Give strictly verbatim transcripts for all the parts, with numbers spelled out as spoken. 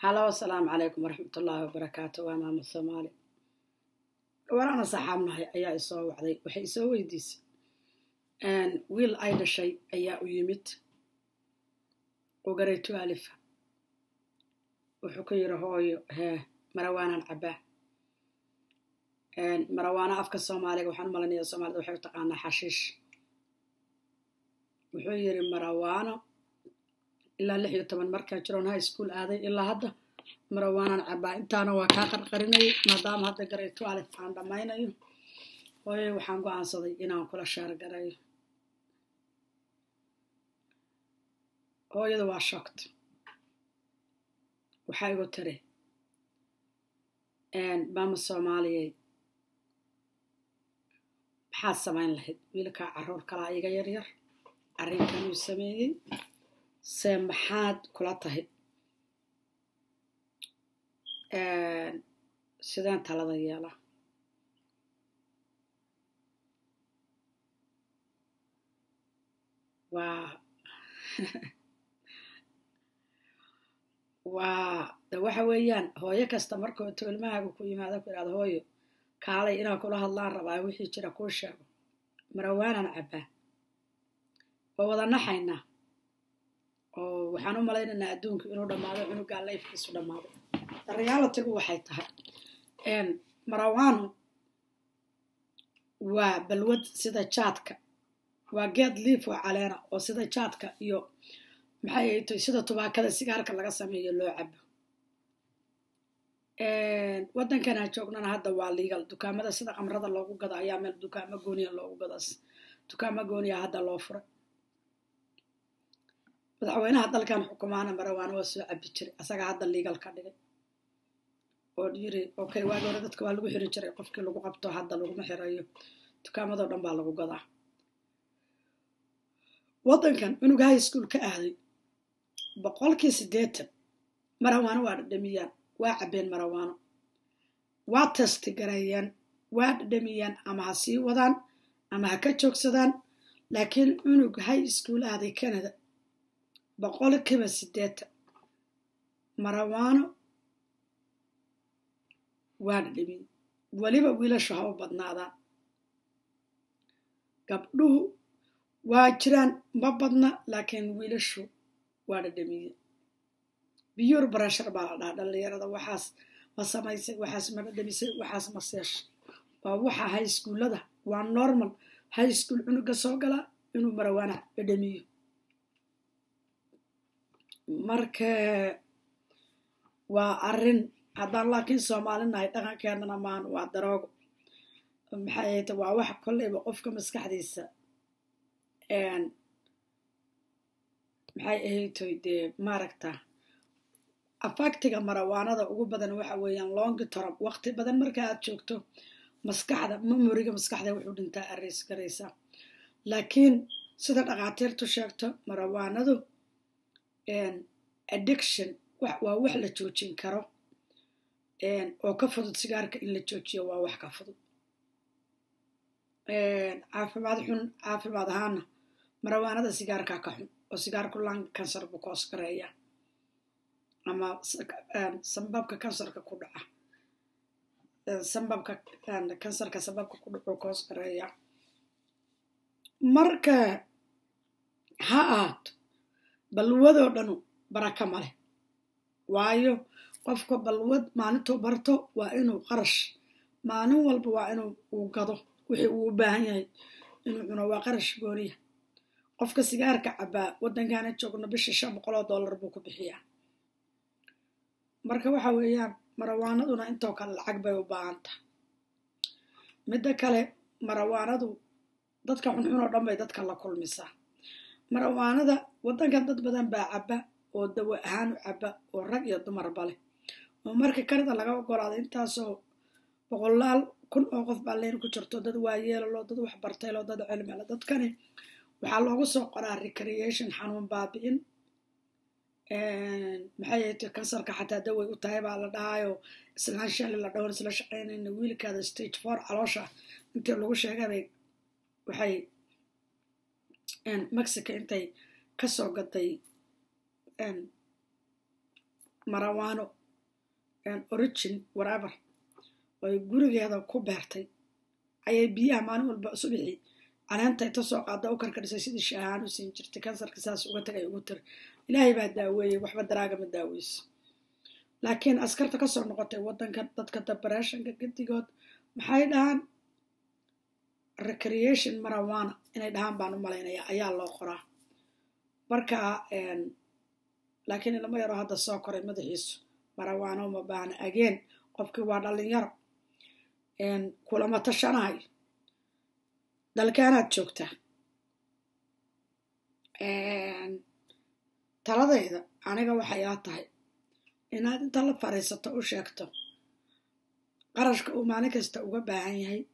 هلا والسلام عليكم ورحمة الله وبركاته وأمام الصومالي ورانا صحابنا أيا إسوا وعدي وحي إسوا يديس أن ويل أيضا شيء أيا ويمت وقريتو ألف وحكي رهوي ها مروانا العباه أن مروانا أفك الصومالي وحن ملني الصومالي وحي تقانا حشيش وحيري مروانا إلا اللي حيو طبعا مركا جرون هاي سكول آذي إلا هذا مروانا عبا إنتانا وكاقر قريني مادام هذا قريتو على فان دماينيو وي وحان قوان صدي إنان كل شهر قريو هو يدو واشوكت وحايقو تري إن بام الصومالي بحاد سمين لهد ويلكا عرور كلا إيغا يرير عرين كانوا يسميين سمحات كلا تهد sidaan talada yeela waa waa da waxa weeyaan hooyo kasta markuu ilmahaagu ku yimaado ku yiraahdo hooyo kaalay inaa kula hadlaan rabaa wixii jira kuu sheego marawaanan cabaa oo wada naxayna oo waxaan u malaynaynaa adduunku inuu dhammaado cunugaa layfkiisu dhammaado reality waxay tahay een marawaano waa balwad sida jaadka waa geed liif oo caleena oo sida jaadka iyo maxay ay tahay sida tubaakada sigaarka laga sameeyo loo cabo een wadankan aan joognana hadda waa legal dukaamada sida qamrada loogu gado ayaa meel dukaamo gooniya loogu gadas dukaamo gooniya hadda loo furay madaxweynaha dalkan xukumaana marawaano waa soo cabi jiray asaga hadda legal ka dhigay oo dhiri okay waa hore dadka waa lagu xiri jiray qofkii lagu qabto hadda lagu ma xirayo dukaamada dhan baa lagu gadaa wadankan unuga high school ka aaday boqolkiiba siddeetan marawaano waa dhadhamiyaan waa cabeen marawaano waa test gareeyaan waa dhadhamiyaan ama ha sii wadaan ama ha ka joogsadaan laakiin unug high school aaday Canada boqolkiiba siddeetan marawaano waa dhadhamin waliba wiilashu ha u badnaadaan gabdhuhu waa jiraan ma badna laakiin wiilashu waa dhadhamiye biyur barashar baa la dhahaa dhalinyarada waxaas ma samaysay waxaas ma dhadhamisay waxaas ma seesh waa waxa high schoolada waa normal high school cunuga soo gala inuu marawaana dhadhamiyo marka waa arrin haddaan laakiin soomaalinahay dhaqankeennana maan waa daroogo maxay ahayd waa wax kolleyba qofka maskaxdiisa maxay ahaytoy dee maaragta afaktiga marawaanada ugu badan waxa weeyaan long term waqti badan marka aad joogto maskaxda memoriga maskaxda wuxuu dhintaa arreys garaysaa laakiin sida dhaqaatiirtu sheegto marawaanadu addiction waa wax la joojin karo oo ka fudud sigaarka in la joojiyo waa wax ka fudud caafimaad xun caafimaad ahaana marawaanada sigaarka ka xun oo sigaarku lung cancer buu koos gareeya ama sababka kansarka ku dhaca sababka kansarka sababka ku dhaco koos gareeya marka ha aad balwadoo dhanu baraka male waayo qofka balwad maalintuu barto waa inuu qarash maalin walba waa inuu uu gado wixii uu u baahan yahay inuu cuno waa qarash gooniya qofka sigaarka cabaa waddankaana joogno bishii shan boqol oo dollar buu ku bixiyaa marka waxa weeyaan marawaanaduna intoo kale lacag bay u baahan tahay midda kale marawaanadu dadka xunxun oo dhan bay dadka la kulmisaa marawaanada waddankan dad badan baa caba oo dawo ahaan u caba oo rag iyo dumarba leh oo marka Canada laga ogolaaday intaasoo boqolaal kun oo qof baa leen ku jirto dad waayeelo dad wax bartay loo dad cilmi leh dadkani waxaa loogu soo qoraa recreation xanuun baabi'in maxay ahayd kansarka xataa daway u tahay baa la dhahayo islaan shali la dhowr isla shaqaynayna wiilkaada stage four caloosha intii lagu sheegay waxay Mexico intay kasoo gaday marijuana origin whatever ay gurigeeda ku beertay ayay biyaha maalin walba subaxii caleenta inta soo qaada u karkarisay sidii shaahaan u siin jirtay kansarka saas uga tagay ugu tir ilaahay baa daaweeyey waxba daraaga ma daaweyso laakiin askarta ka soo noqotay waddanka dadka depressionka gedigood maxay dhahaan recreation marijuana inay dhahaan baan u malaynayaa ayaa loo qoraa marka laakiin ilmo yaro hadda soo koray madaxiisu marijuana uma baahna again qofkii waa dhalinyaro kulama tashanahay dalkaanaad joogtaa taladayda aniga waxay ila tahay inaad inta la fariisato u sheegto qarashka uu maalin kasta uga baahan yahay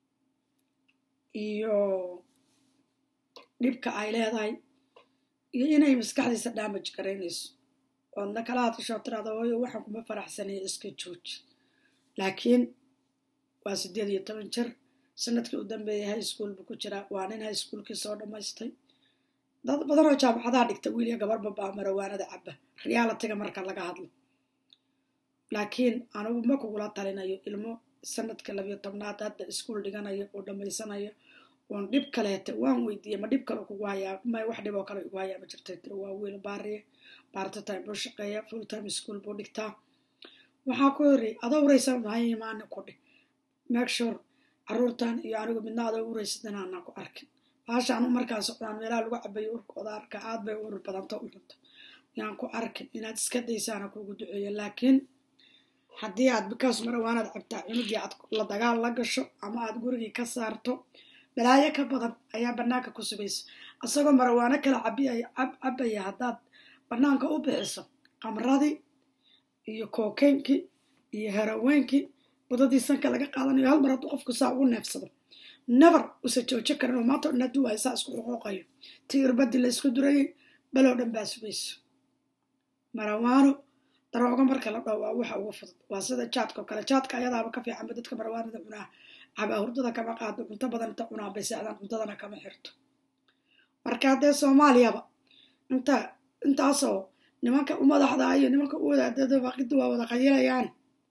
iyo dhibka ay leedahay iyo inay maskaxdiisa damage garaynayso oodna kala hadasho tirada hooyo waxaan kuma faraxsanaya iska jooji laakiin waa sideed iyo toban jir sanadkii u dambeeyay high school buu ku jiraa waa nin high schoolkii soo dhammaystay dad badan oo jaamacadaha dhigta wiil iyo gabarba baa marijuanada caba realitiga marka laga hadlo laakiin anugu ma kugula talinayo ilmo sanadka labiyo tobnaad hadda iskuol dhiganayo oo dhammaysanayo oon dhib kaleete waan weydiiyey ma dhib kale kugu hayaa may wax dhib oo kale igu hayaa ma jirtay tiri waa wiil baariye part time buu shaqeeya full time school buu dhigtaa waxaa ku horey adoo ureysa mahay imaani ku dhig make sure caruurtan iyo anigu midna adoo ureysid inaana ku arkin baashaanu markaa socdaan meelaha lagu cabayo urkooda arka aad bay urur badanta u cunto yaan ku arkin inaad iska daysaana kugu duceeyo laakiin haddii aad bikaas marijuanaad cabtaa cunugii aad la dagaal la gasho ama aad gurigii ka saarto balaayo ka badan ayaa banaanka ku sugaysa asagoo marijuana kala cabaya haddaad banaanka u bixiso qamradii iyo kookeynkii iyo heraweenkii wadadii sanka laga qaadanayo hal mar hadduu qofku saa ugu neefsado never usa jooji karin oo maanta dhan hadduu haysaa isku xuquuqayo tii irbadii la isku durayay baloo dhan baa sugayso marijuana darooga marka la dhaho waa waxa ugu fudud waa sida jaadka oo kale jaadka ayadaaba ka fiicanba dadka marijuanada cunaa cabaa hurdada kama qaado cunto badan inta cunaa bay seexdaan cuntadana kama xirto marka haddee soomaaliyaba inta intaasoo nimanka u madaxda iyo nimanka u wadaadada baqida waa wada qayilayaan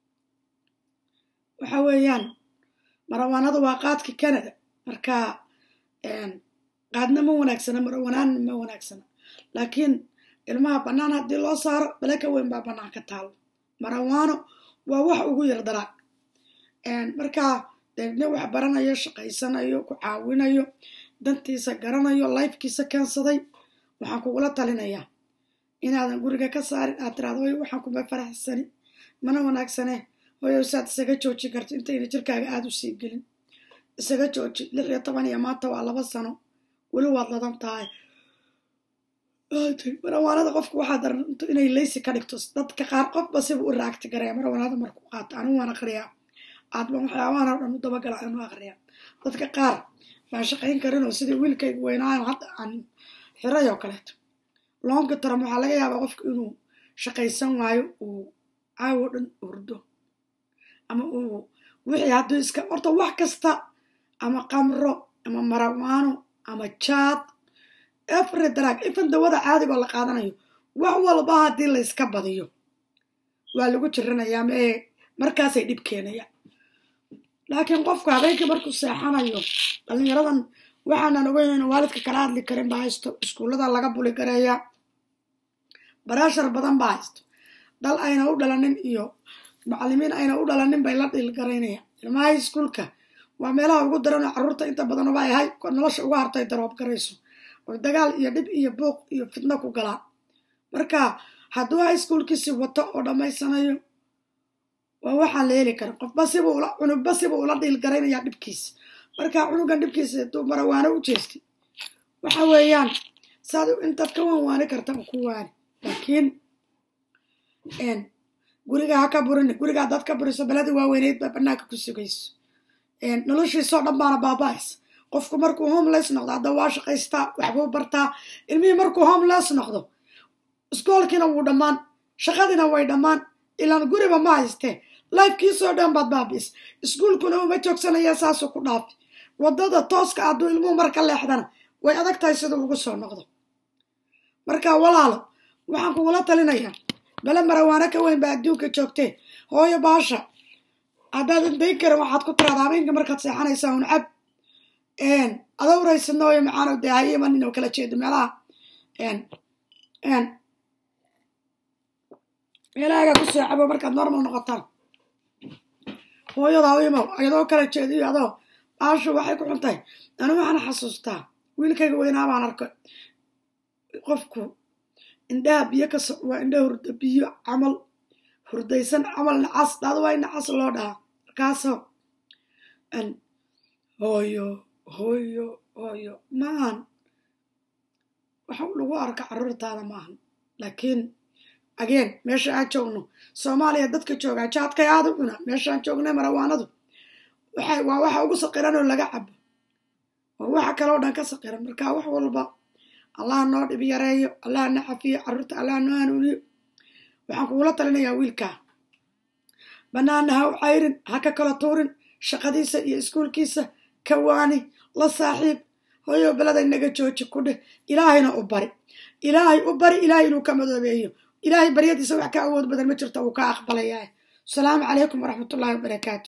waxa weeyaan marijuanada waa qaadka Canada marka qaadna ma wanaagsana marijuana ma wanaagsana laakiin ilmaha banaan haddii loo saaro balaka weyn baa banaan ka taalo marijuana waa wax ugu yar daraa marka deegna wax baranayo shaqaysanayo ku caawinayo dantiisa garanayo lifekiisa keensaday waxaan kugula talinayaa inaadan guriga ka saarin aad tiraahdo hooyo waxaan kuma faraxsani mana wanaagsane hooyo saad isaga jooji karto intayna jirkaaga aad u sii gelin isaga jooji lix iyo toban iyo maanta waa laba sano weli waad ladan tahay marijuanada qofku waxaa daran inay leysi ka dhigto dadka qaar qofba siba u raagti garaya marijuanada markuu qaato anigu waan aqriyaa aadban waxyaabahan oo dhan u dabagala anu aqriyaa dadka qaar baan shaqayn karinoo sidii wiilkaygu weynaayo hadda aan xiray oo kaleeto loonka taram waxaa laga yaabaa qofku inuu shaqaysan waayo uu caawo dhan hurdo ama uu wixii hadduu iska horta wax kasta ama qamro ama marijuana ama jaad every drug even dawada caadigoo la qaadanayo wax walba haddii la iska badiyo waa lagu jiranayaa mee markaasay dhib keenayaan laakiin qofku habeenkii markuu seexanayo dhalinyaradan waxaanan ogeynayna waalidka kala hadli karin baa haysto iskuullada laga buli gareeyaa baraashar badan baa haysto dal ayna u dhalanin iyo macallimiin ayna u dhalanin bay la dhilgaraynayaan ilmaha iskuulka waa meelaha ugu daranoo carruurta inta badan uba ahay nolosha uga hartay daroob garayso oo dagaal iyo dhib iyo buuq iyo fitno ku galaa marka hadduu high schoolkiisi wato oo dhammaysanayo waa waxaan la heli karin qofba siba ula cunugba siba ula dhiilgaraynayaa dhibkiisa marka cunugan dhibkiisa hadduu marijuana u jeestay waxa weeyaan saad intaad ka wanwaani kartaba ku waani laakiin guriga ha ka burini guriga haddaad ka buriso beladii waaweyneyd baa banaanka ku sugayso noloshiisoo dhan baana baaba'aysa qofku markuu homeless noqdo hadda waa shaqaystaa waxbuu bartaa ilmihii markuu homeless noqdo iskoolkiina wuu dhammaan shaqadiina way dhammaan ilaan guriba ma haystee lifekiisoo dhan baad baabi'is iskuulkuna uma joogsanaya saasuu ku dhaafi wadada tooska hadduu ilmuhu marka leexdana way adag tahay siduu ugu soo noqdo marka walaalo waxaan kugula talinayaa bala marawaana ka weyn baa adduunka joogtee hooyo baasha haddaadan dayn karin waxaad ku tiraada habeenka markaad seexanaysaa un cab adoo uraysadna hooyo macaano dee hayima nin oo kala jeedo meelaha meelahaaga ku soo cabo markaad normal noqotaan hooyada hawimow ayadoo kala jeediyo adoo baashu waxay ku xuntahay anigu waxaan xasuustaa wiilkayga weynaa baan arkay qofku indhaha biyo ka waa indha hurda biyo camal hurdaysan camal nacas daad waa nacas loo dhahaa markaasoo hooyo hooyo hooyo maahan waxa lagu arka carruurtaada maahan laakiin ageen meesha aan joogno soomaaliya dadka joogaa jaadkay aada u cuna meeshaan joognay marawaanadu waxay waa waxa ugu saqiran oo laga cabo waa waxa kaloo dhan ka saqiran marka wax walba allah noo dhib yareeyo allah na cafiyo carruurta allah noo hanuuniyo waxaan kugula talinayaa wiilkaa banaana ha u cayrin ha ka kala tuurin shaqadiisa iyo iskuulkiisa ka waani la saaxiib hooyo belada inaga jooji ku dheh ilaahayna u bari ilaahay u bari ilaahay inuu ka madoobeeyo ilaahay baryadiisa wax ka awood badan ma jirto uu ka aqbalayaa asalaamu calaykum waraxmatullaahi wabarakaatu